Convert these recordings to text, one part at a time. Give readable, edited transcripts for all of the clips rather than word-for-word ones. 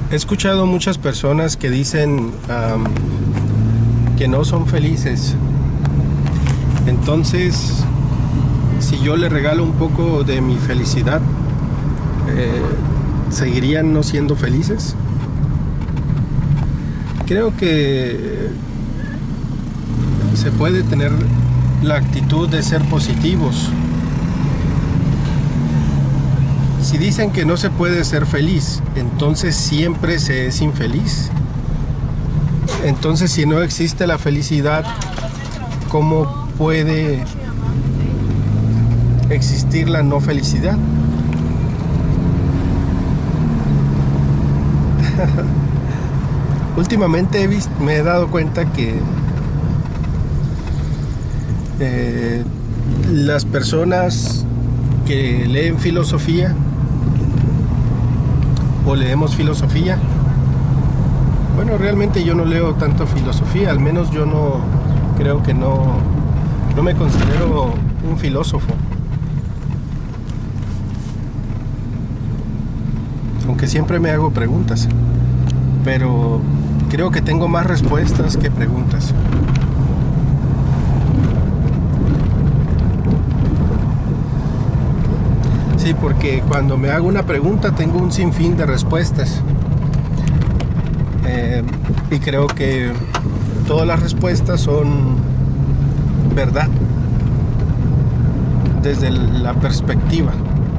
He escuchado muchas personas que dicen que no son felices. Entonces, si yo le regalo un poco de mi felicidad, ¿seguirían no siendo felices? Creo que se puede tener la actitud de ser positivos. Si dicen que no se puede ser feliz, entonces siempre se es infeliz. Entonces, si no existe la felicidad, ¿cómo puede existir la no felicidad? Últimamente me he dado cuenta que las personas que leen filosofía o leemos filosofía, bueno, realmente yo no leo tanto filosofía, al menos yo no creo que no me considero un filósofo, aunque siempre me hago preguntas, pero creo que tengo más respuestas que preguntas. Sí, porque cuando me hago una pregunta tengo un sinfín de respuestas. Y creo que todas las respuestas son verdad desde la perspectiva.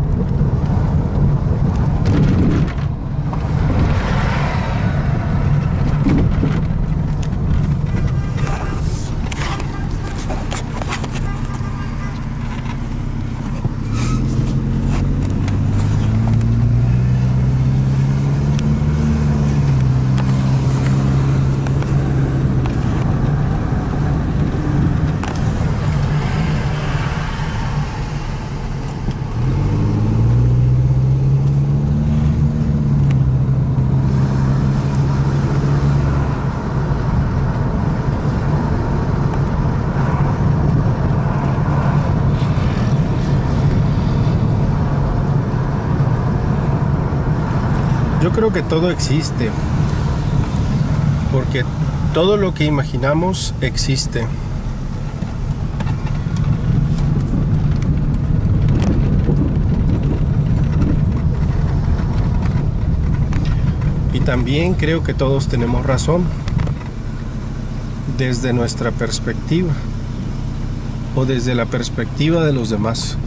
Yo creo que todo existe, porque todo lo que imaginamos existe. Y también creo que todos tenemos razón, desde nuestra perspectiva o desde la perspectiva de los demás.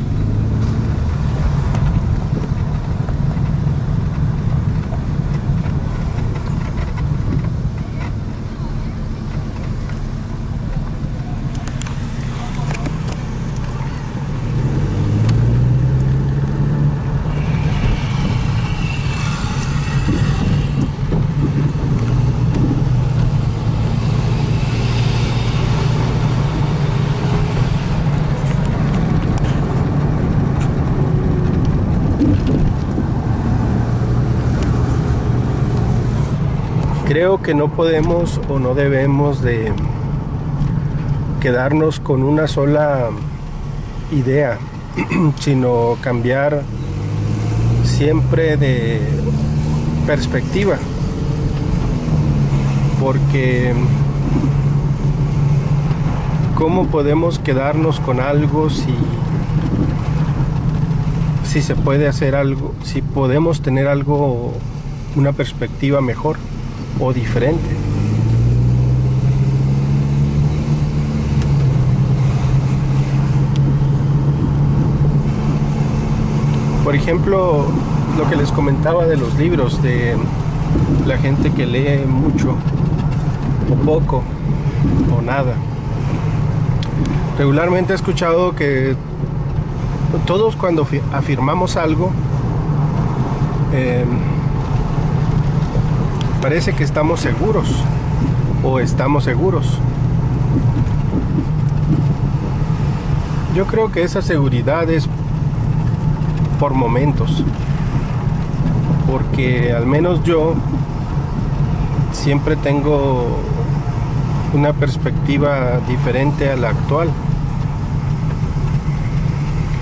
Creo que no podemos o no debemos de quedarnos con una sola idea, sino cambiar siempre de perspectiva, porque ¿cómo podemos quedarnos con algo si se puede hacer algo, si podemos tener algo, una perspectiva mejor o diferente? Por ejemplo, lo que les comentaba de los libros, de la gente que lee mucho o poco o nada. Regularmente he escuchado que todos cuando afirmamos algo, parece que estamos seguros o estamos seguros. Yo creo que esa seguridad es por momentos, porque al menos yo siempre tengo una perspectiva diferente a la actual,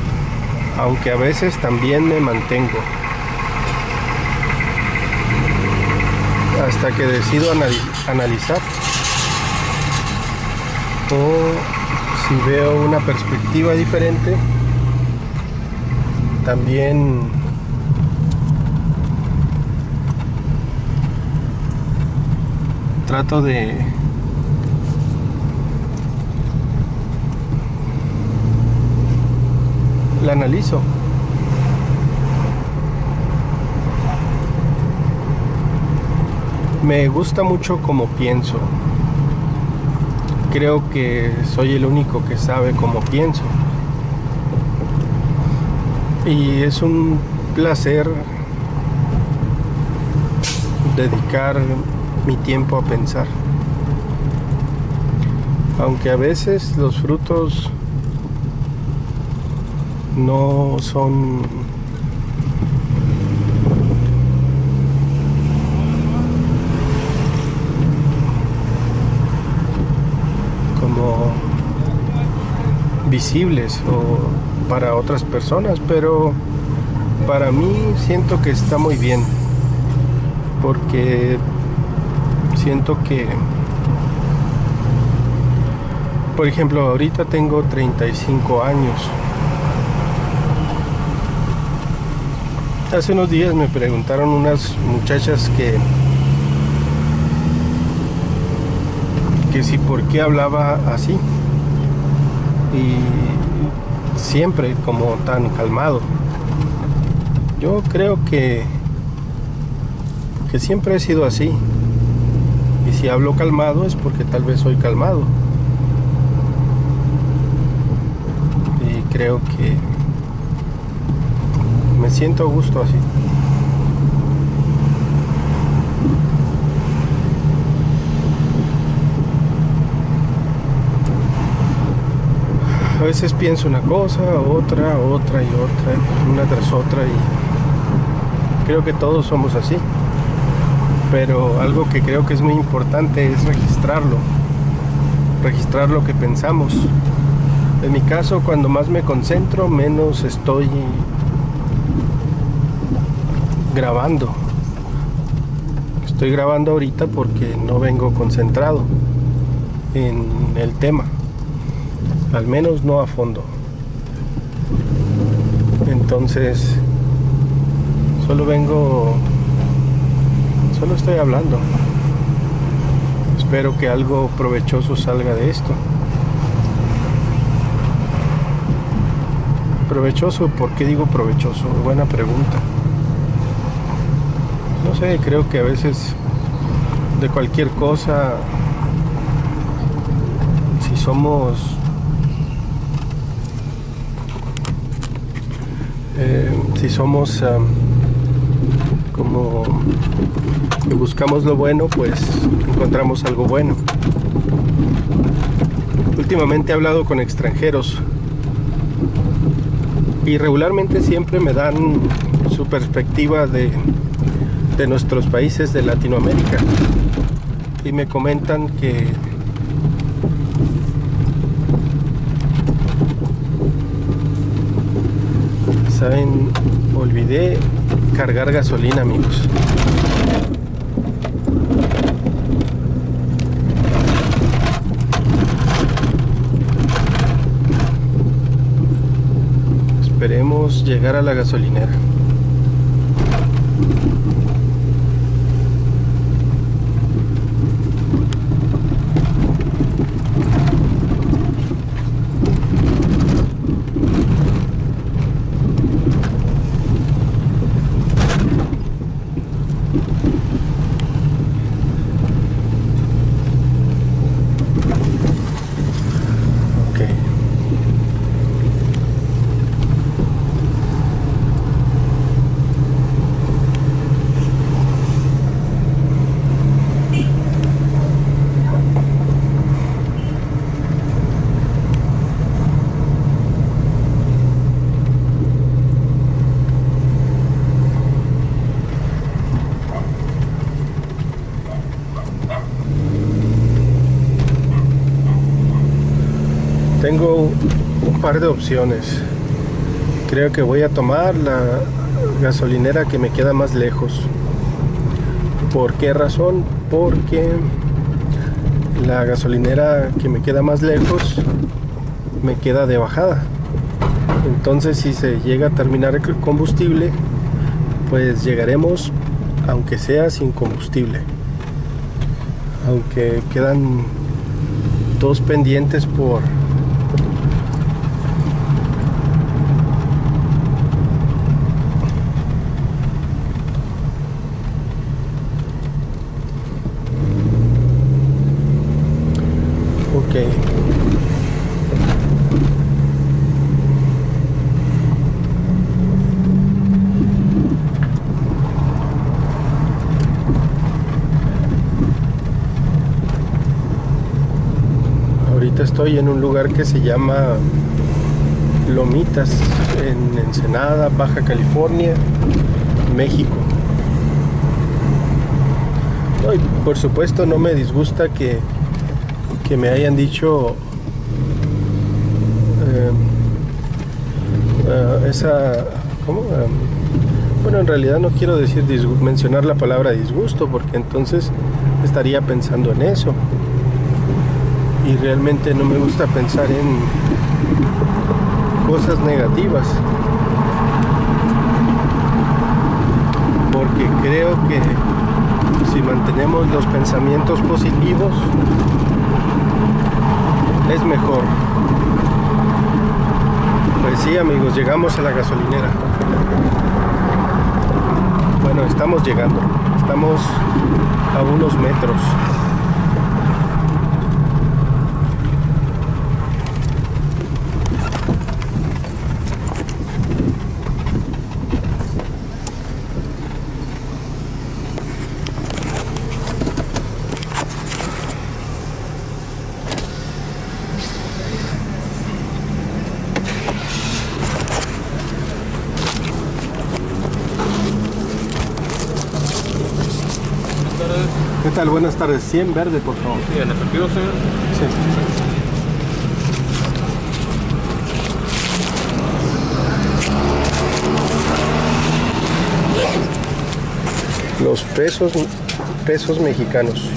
aunque a veces también me mantengo. hasta que decido analizar, o si veo una perspectiva diferente, también trato de la analizo. Me gusta mucho cómo pienso. Creo que soy el único que sabe cómo pienso. Y es un placer dedicar mi tiempo a pensar. Aunque a veces los frutos no son como visibles o para otras personas, pero para mí siento que está muy bien, porque siento que, por ejemplo, ahorita tengo 35 años. Hace unos días me preguntaron unas muchachas que si por qué hablaba así, y siempre como tan calmado. Yo creo que siempre he sido así, y si hablo calmado es porque tal vez soy calmado, y creo que me siento a gusto así. A veces pienso una cosa, otra y otra, una tras otra, y creo que todos somos así. Pero algo que creo que es muy importante es registrar lo que pensamos. En mi caso, cuando más me concentro, menos estoy grabando. Estoy grabando ahorita porque no vengo concentrado en el tema, al menos no a fondo. Entonces solo estoy hablando. Espero que algo provechoso salga de esto. ¿Provechoso? ¿Por qué digo provechoso? Buena pregunta. No sé, creo que a veces de cualquier cosa, si somos como que buscamos lo bueno, pues encontramos algo bueno. Últimamente he hablado con extranjeros y regularmente siempre me dan su perspectiva de nuestros países de Latinoamérica, y me comentan que saben, olvidé cargar gasolina, amigos. Esperemos llegar a la gasolinera. Tengo un par de opciones. Creo que voy a tomar la gasolinera que me queda más lejos. ¿Por qué razón? Porque la gasolinera que me queda más lejos me queda de bajada. Entonces, si se llega a terminar el combustible, pues llegaremos, aunque sea sin combustible. Aunque quedan dos pendientes por ok. Ahorita estoy en un lugar que se llama Lomitas, en Ensenada, Baja California, México. No, y por supuesto no me disgusta que me hayan dicho ¿cómo? Bueno, en realidad no quiero decir mencionar la palabra disgusto, porque entonces estaría pensando en eso. Y realmente no me gusta pensar en cosas negativas, porque creo que si mantenemos los pensamientos positivos es mejor. Pues sí, amigos, llegamos a la gasolinera. Bueno, estamos llegando, estamos a unos metros. ¿Qué tal? Buenas tardes. 100 verde, por favor. Sí, ¿en efectivo, señor? Sí. Los pesos mexicanos.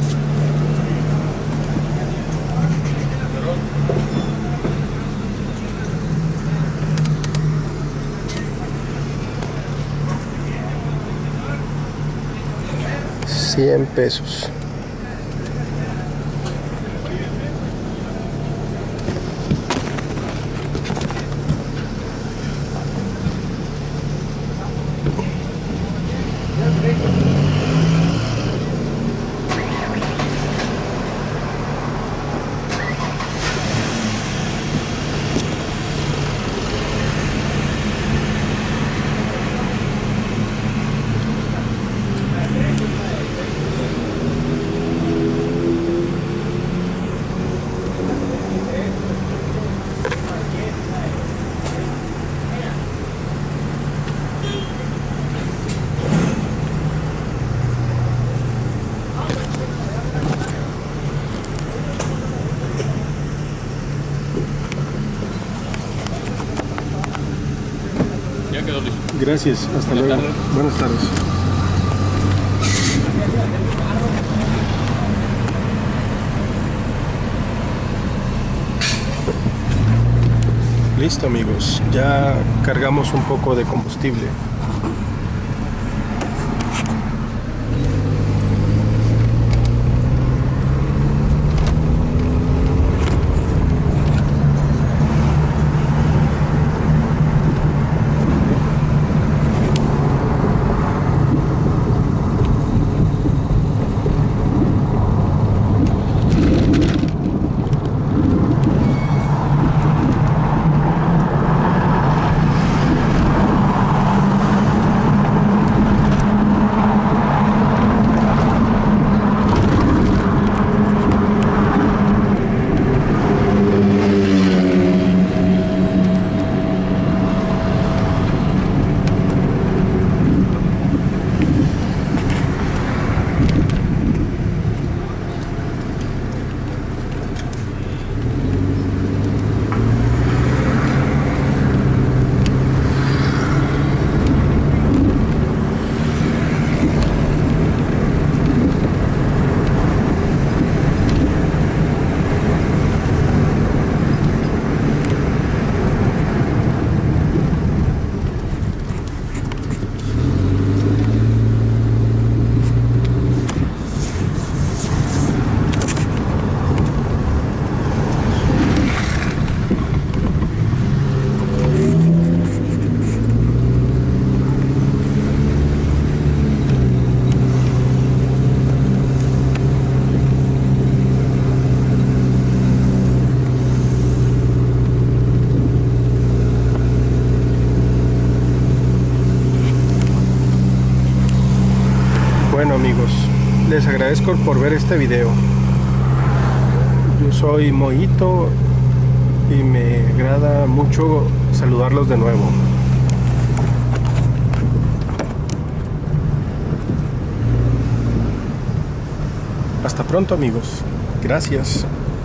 $100. Ya quedó listo. Gracias, hasta Buenas luego. tardes. Buenas tardes. Listo, amigos, ya cargamos un poco de combustible. Bueno amigos, les agradezco por ver este video. Yo soy Moito y me agrada mucho saludarlos de nuevo. Hasta pronto amigos. Gracias.